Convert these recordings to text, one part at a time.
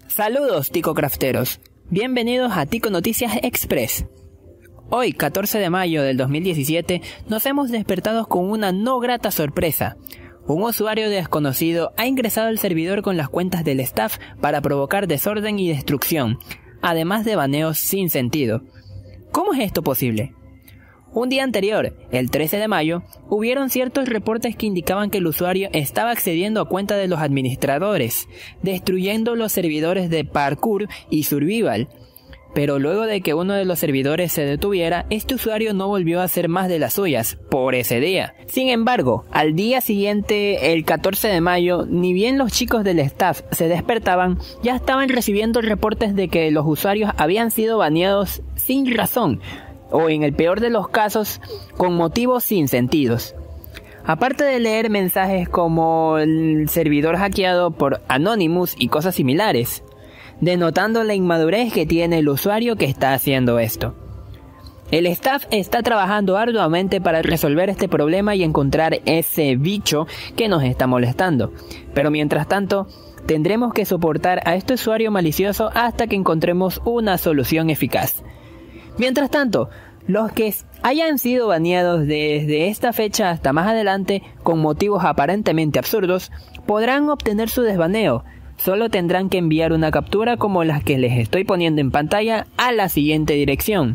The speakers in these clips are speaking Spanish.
Saludos Tico Crafteros, bienvenidos a Tico Noticias Express. Hoy, 14 de mayo del 2017, nos hemos despertado con una no grata sorpresa. Un usuario desconocido ha ingresado al servidor con las cuentas del staff para provocar desorden y destrucción, además de baneos sin sentido. ¿Cómo es esto posible? Un día anterior, el 13 de mayo, hubieron ciertos reportes que indicaban que el usuario estaba accediendo a cuenta de los administradores, destruyendo los servidores de Parkour y Survival. Pero luego de que uno de los servidores se detuviera, este usuario no volvió a hacer más de las suyas, por ese día. Sin embargo, al día siguiente, el 14 de mayo, ni bien los chicos del staff se despertaban, ya estaban recibiendo reportes de que los usuarios habían sido baneados sin razón, o en el peor de los casos, con motivos sin sentidos. Aparte de leer mensajes como el servidor hackeado por Anonymous y cosas similares, denotando la inmadurez que tiene el usuario que está haciendo esto. El staff está trabajando arduamente para resolver este problema y encontrar ese bicho que nos está molestando, pero mientras tanto, tendremos que soportar a este usuario malicioso hasta que encontremos una solución eficaz. Mientras tanto, los que hayan sido baneados desde esta fecha hasta más adelante con motivos aparentemente absurdos, podrán obtener su desbaneo. Solo tendrán que enviar una captura como las que les estoy poniendo en pantalla a la siguiente dirección: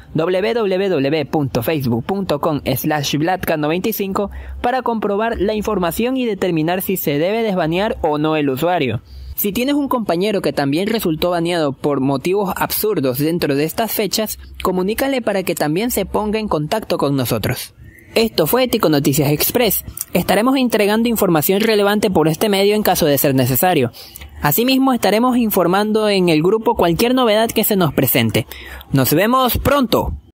www.facebook.com/vladka95 para comprobar la información y determinar si se debe desbanear o no el usuario. Si tienes un compañero que también resultó baneado por motivos absurdos dentro de estas fechas, comunícale para que también se ponga en contacto con nosotros. Esto fue Tico Noticias Express. Estaremos entregando información relevante por este medio en caso de ser necesario. Asimismo, estaremos informando en el grupo cualquier novedad que se nos presente. ¡Nos vemos pronto!